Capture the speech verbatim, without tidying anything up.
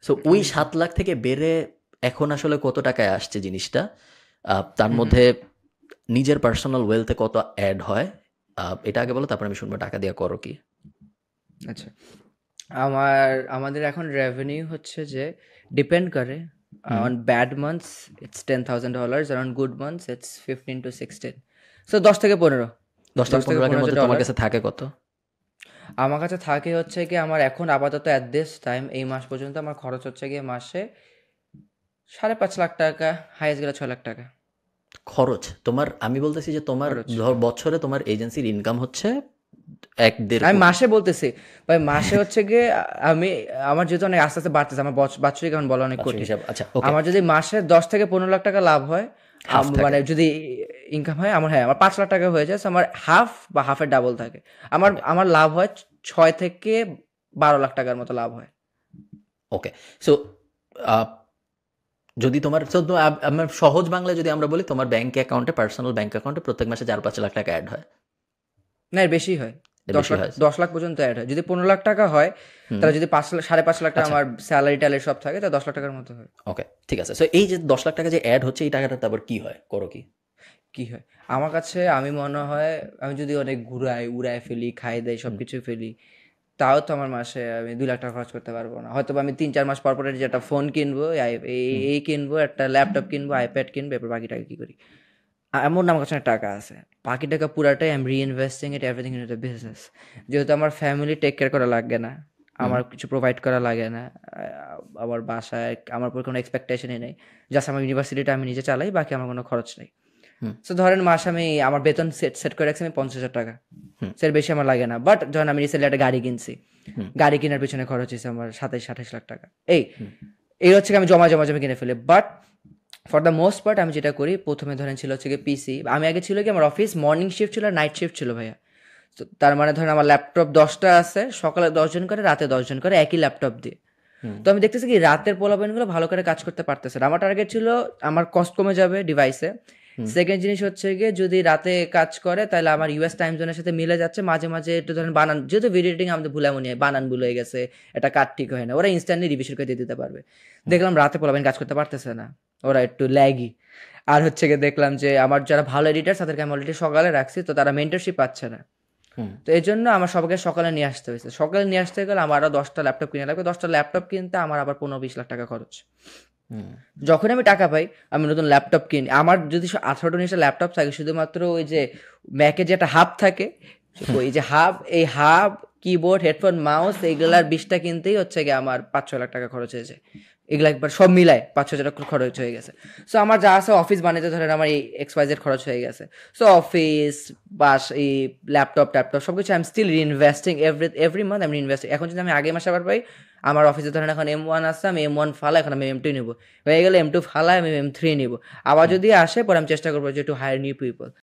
So ওই সাত লাখ থেকে বেড়ে এখন আসলে কত টাকায় আসছে জিনিসটা, আহ, তার হুম, হুম। মধ্যে নিজের পার্সোনাল ওয়েলথে কত অ্যাড হয়, আহ, এটা আগে বলো, তারপর আমি শুনবো টাকা দিয়ে করো কি। আচ্ছা, আমার আমাদের এখন রেভিনিউ হচ্ছে যে ডিপেন্ড করে hmm. On bad months it's ten thousand dollars আর on good months it's fifteen to sixteen. So দশ থেকে পনেরো দশ থেকে দশ থেকে পনেরো লাখের পনেরো হাজার মধ্যে তোমার ডলার কাছে থাকে কত? আমার কাছে থাকে হচ্ছে কি আমার এখন আপাতত অ্যাট দিস টাইম এই মাস পর্যন্ত আমার খরচ হচ্ছে গিয়ে মাসে সাড়ে পাঁচ লাখ টাকা, হাইয়েস্ট গেলে ছয় লাখ টাকা খরচ তোমার, আমি বলতেছি যে তোমার খরচ। ধর বছরে তোমার এজেন্সির ইনকাম হচ্ছে এক দেড় আমি কোটি মাসে বলতেছি ভাই, মাসে হচ্ছে গিয়ে আ- আমি আমার যেহেতু অনেক আস্তে আস্তে বাড়তেছে, আমার বছ- বাৎসরিক এখন বলা অনেক বাৎসরিক কঠিন। হিসাব, আচ্ছা ওকে। আমার যদি মাসে দশ থেকে পনেরো লাখ টাকা লাভ হয়, হাফ আম- থাকে। মানে যদি ইনকাম হয় আমার, হ্যাঁ আমার পাঁচ লাখ টাকা হয়ে যায়, so আমার হাফ বা হাফের ডাবল থাকে। আমার ওকে আমার লাভ হয় ছয় থেকে বারো লাখ টাকার মতো লাভ হয়। ওকে। সো যদি তোমার so, তো আম- আমার সহজ বাংলায় যদি আমরা বলি, তোমার ব্যাংক অ্যাকাউন্টে, পার্সোনাল ব্যাংক অ্যাকাউন্টে প্রত্যেক মাসে চার পাঁচ লাখ টাকা অ্যাড হয়। না, এর বেশি হয়। এর দশ বেশি লাখ হয়। দশ লাখ পর্যন্ত অ্যাড হয়। যদি পনেরো লাখ টাকা হয়, হুম। তাহলে যদি পাঁচ লাখ সাড়ে পাঁচ লাখ টাকা আচ্ছা আমার স্যালারি ট্যালারি সব থাকে, তাহলে দশ লাখ টাকার মতো হয়। ওকে ঠিক আছে। সো এই যে দশ লাখ টাকা যে অ্যাড হচ্ছে, এই টাকাটা তারপর কি হয়, করো কি? কি হয় আমার কাছে, আমি মনে হয় আমি যদি অনেক ঘুরাই উড়াই ফেলি, খাই দেয় সব হুম। কিছু ফেলি, তাও তো আমার মাসে আমি দুই লাখ টাকা খরচ করতে পারবো না। হয়তো বা আমি তিন চার মাস পর পর যে একটা ফোন কিনবো, এই- এই হুম। এই কিনবো, একটা ল্যাপটপ কিনবো, আইপ্যাড কিনবো, এরপর বাকি টাকা কি করি। আ- এমন না আমার কাছে অনেক টাকা আছে, বাকি টাকা পুরাটাই I am reinvesting it everything in the business. যেহেতু আমার ফ্যামিলি টেক কেয়ার করা লাগে না, হুম। আমার কিছু প্রোভাইড করা লাগে না, আ- আমার বাসায় আমার উপর কোনো এক্সপেকটেশনই নেই, জাস্ট আমার ইউনিভার্সিটিটা আমি নিজে চালাই, বাকি আমার কোনো খরচ নেই। হুম। সো ধরেন মাসে আমি আমার বেতন সেট সেট করে রাখছি আমি পঞ্চাশ হাজার টাকা, হুম। সেটা বেশি আমার লাগে না। বাট যখন আমি রিসেন্টলি একটা গাড়ি কিনছি, হুম। গাড়ি কেনার পিছনে খরচ হয়েছে আমার সাতাইশ আঠাইশ লাখ টাকা। এই হুম। এই হচ্ছে কি আমি জমা জমা জমা কিনে ফেলি। But for the most part আমি যেটা করি, প্রথমে ধরেন ছিল হচ্ছে কি পিসি, আমি আগে ছিল কি আমার অফিস মর্নিং শিফট ছিল আর নাইট শিফট ছিল ভাইয়া। তো তার মানে ধরেন আমার ল্যাপটপ দশটা আছে, সকালে দশজন করে, রাতে দশজন করে, একই ল্যাপটপ দিয়ে। হুম। তো আমি দেখতেছি কি রাতের পোলাপাইনগুলো ভালো করে কাজ করতে পারতেছে না। আমার টার্গেট ছিল আমার কস্ট কমে যাবে ডিভাইসে। হুম। সেকেন্ড জিনিস হচ্ছে গিয়ে যদি রাতে কাজ করে তাহলে আমার ইউএস টাইম জোনের সাথে মিলে যাচ্ছে। মাঝে মাঝে একটু ধরেন বানান, যেহেতু ভিডিও এডিটিং আমাদের ভুলামনি হয়, বানান ভুল হয়ে গেছে, এটা কাট ঠিক হয় না, ওরা ইনস্ট্যান্টলি রিভিশন করে দিয়ে দিতে পারবে। হুম। দেখলাম রাতে পোলাপাইন কাজ করতে পারতেছে না, ওরা একটু ল্যাগি। আর হচ্ছে গিয়ে দেখলাম যে আমার যারা ভালো এডিটার তাদেরকে আমি অলরেডি সকালে রাখছি, তো তারা মেন্টরশিপ পাচ্ছে না। হুম। তো এই জন্য আমার সবাইকে সকালে নিয়ে আসতে হয়েছে। সকালে নিয়ে আসতে গেলে আমার আরও দশটা ল্যাপটপ কিনে লাগবে, দশটা ল্যাপটপ কিনতে আমার আবার পনেরো বিশ লাখ টাকা খরচ। হুম। যখন আমি টাকা পাই আমি নতুন ল্যাপটপ কিনি। আমার যদি আঠারোটা উনিশটা ল্যাপটপ থাকে, শুধুমাত্র ওই যে ম্যাকে যে একটা হাব থাকে, ওই যে হাব, এই হাব, কিবোর্ড, হেডফোন, মাউস, এইগুলার বিশটা কিনতেই হচ্ছে গিয়ে আমার পাঁচ ছ লাখ টাকা খরচ হয়েছে। এগুলো একবার সব মিলায় পাঁচ ছ হাজার টাকা খরচ হয়ে গেছে। সো আমার যা আছে অফিস বানাতে ধরেন আমার এই এক্স ওয়াই জেড খরচ হয়ে গেছে। সো অফিস, বাস, এই ল্যাপটপ ট্যাপটপ সব কিছু I am still reinvesting every every month, আমি ইনভেস্টিং। এখন যদি আমি আগে মাসে আবার পাই, আমার অফিসে ধরেন এখন এম ওয়ান আসছে, আমি এম ওয়ান ফালা, এখন আমি এম টু নিবো, হয়ে গেলে এম টু ফালা, আমি এম থ্রি নিবো। আবার যদি আসে পরে আমি চেষ্টা করবো যে একটু হায়ার নিউ পিপল।